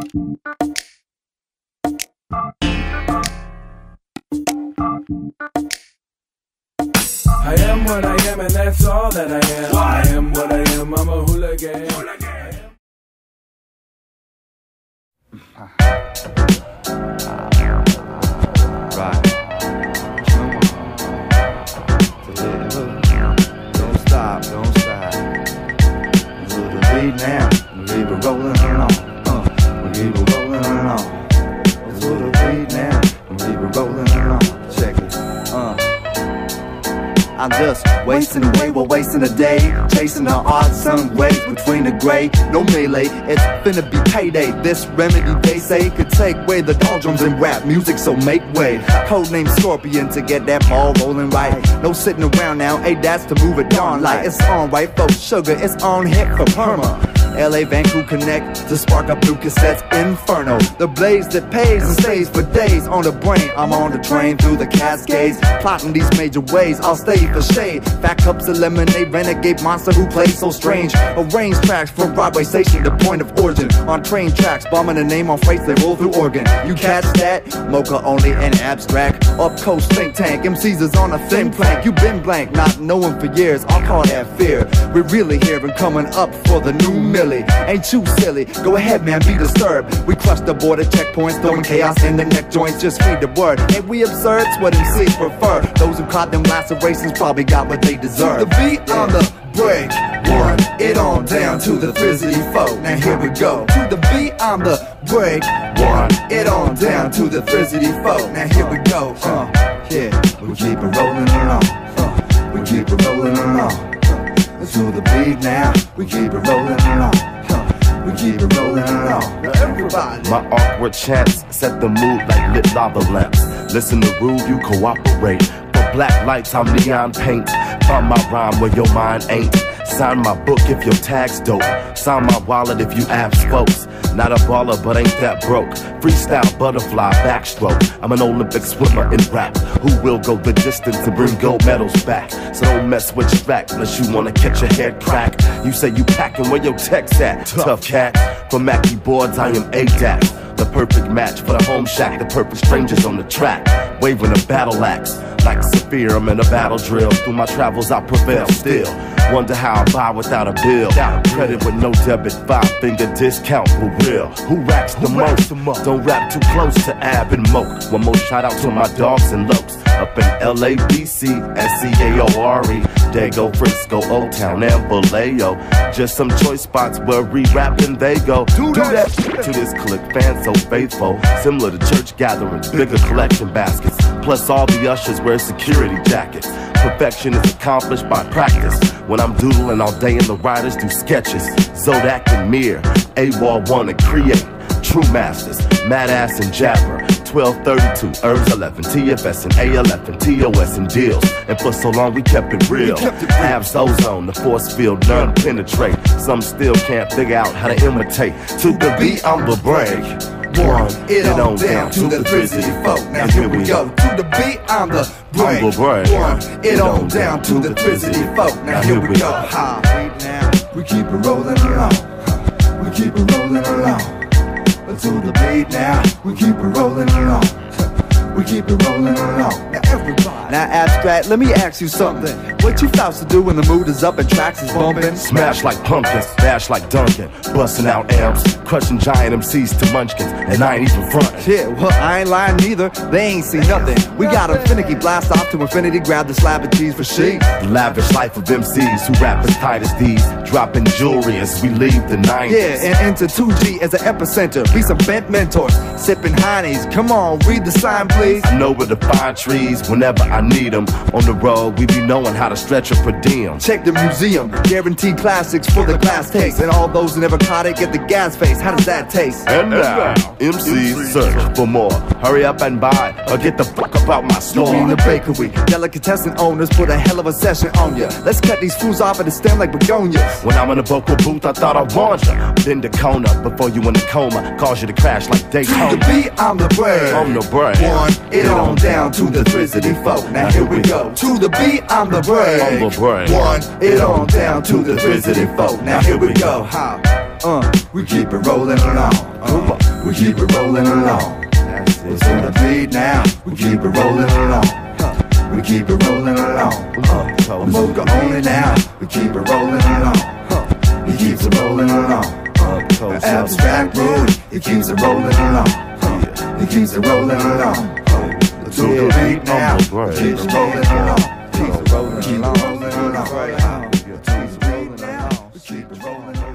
I am what I am, and that's all that I am. I am what I am, I'm a hooligan. Right. Don't stop, don't stop. To the beat now, we keep it rolling on. We keep it rolling on. To the beat now, we keep it rolling on. Check it. I'm just wasting away, we're wasting a day, chasing the odd sun waves between the gray. No melee, it's finna be payday. This remedy, they say, could take away the doldrums in rap music, so make way. Codename Scorpion to get that ball rolling right. No sitting around now, that's to move it on like it's on right, folks. Sugar, it's on hit for perma. LA Vancouver connect to spark up new cassettes. Inferno, the blaze that pays and stays for days on the brain. I'm on the train through the Cascades, plotting these major ways. I'll stay for shade. Fat cups of lemonade, renegade monster who plays so strange. Arrange tracks from Broadway station to point of origin. On train tracks, bombing the name on freights they roll through Oregon. You catch that? Mocha only and abstract. Up coast think tank, MCs is on a thin plank. You been blank, not knowing for years. I'll call that fear. We're really here and coming up for the new Millie. Ain't too silly, go ahead man, be disturbed. We crush the border checkpoints, throwing chaos in the neck joints. Just feed the word, ain't we absurd? It's what MCs prefer. Those who caught them lacerations probably got what they deserve. The beat on the break, one, it on down to the frizzy folk. Now here we go. To the beat on the break, one, it on down to the frizzy folk. Now here we go. Yeah, we keep it rolling along. We keep it rolling along. To the beat now, we keep it rolling along. We keep it rolling along. Now everybody. My awkward chants set the mood like lit lava lamps. Listen to rude, you cooperate. For black lights, I'm neon paint. Find my rhyme where your mind ain't. Sign my book if your tag's dope. Sign my wallet if you apps folks. Not a baller, but ain't that broke. Freestyle butterfly backstroke. I'm an Olympic swimmer in rap who will go the distance to bring gold medals back. So don't mess with track unless you wanna catch your head crack. You say you packing, where your tech's at? Tough cat. For Mackie boards, I am AX. The perfect match for the home shack. The perfect strangers on the track, waving a battle axe. Like Saphir, I'm in a battle drill. Through my travels, I prevail still. Wonder how I buy without a bill. Credit with no debit, 5-finger discount for real. Who racks the most? Don't rap too close to Ab and Moke. One more shout out to my dogs and lokes. Up in LA, BC, SCAORE, Dago, Frisco, Old Town, and Vallejo. Just some choice spots where we rap and they go. Do that to this click, fans so faithful. Similar to church gatherings, bigger collection baskets. Plus all the ushers wear security jackets. Perfection is accomplished by practice. When I'm doodling all day and the writers do sketches. Zodak and Mir, AWOL wanna create. True masters, Mad Ass and Jabber. 1232, Herbs 11, TFS and ALF and TOS and deals. And for so long we kept it real. Abs ozone, the force field, none penetrate. Some still can't figure out how to imitate. To the beat, I'm the break. One, it on down to the frizzy folk. Now here we go. To the beat, I'm the break. One, it on down to the frizzy folk. Now here we go. We keep it rolling along. We keep it rolling along. To the beat now, we keep it rolling along. We keep it rolling along. Now everybody. Now abstract, let me ask you something. What you thoughts to do when the mood is up and tracks is bumping? Smash like pumpkins, dash like Duncan. Busting out amps, crushing giant MCs to munchkins. And I ain't even frontin'. Yeah, well I ain't lying neither. They ain't seen nothing. We got them finicky blast off to infinity. Grab the slab of cheese for sheep. The lavish life of MCs who rap as tight as these. Dropping jewelry as we leave the 90s. Yeah, and into 2G as an epicenter. Be some bent mentors, sipping Heinies. Come on, read the sign please. I know where to find trees whenever I need them. On the road, we be knowing how to stretch a per diem. Check the museum, guaranteed classics for the class taste. And all those who never caught it get the gas face. How does that taste? And now, MCs search for more. Hurry up and buy, or get the fuck up out my store. You in the bakery, delicatessen owners put a hell of a session on ya. Let's cut these fools off at the stem like begonias. When I'm in the vocal booth, I thought I warned ya. Then the Kona, before you in the coma, cause you to crash like Daytona. To the beat, I'm the break. I'm the break. One, it on down to the frizzy folk. Now here we go. To the beat, I'm the break. I'm the break. One, it on down to the frizzy folk. Now here we go. We keep it rolling along. we keep it rolling along. It's in the beat now, we keep it rolling along. We keep it rolling along. Mocha on it now, we keep it rolling along. He keeps it rolling along. Abstract rude, he keeps it rolling along. He keeps it rolling along. To the beat now, we keep it rolling along. Keep it rolling along. Keep it rolling along. Keep it rolling along.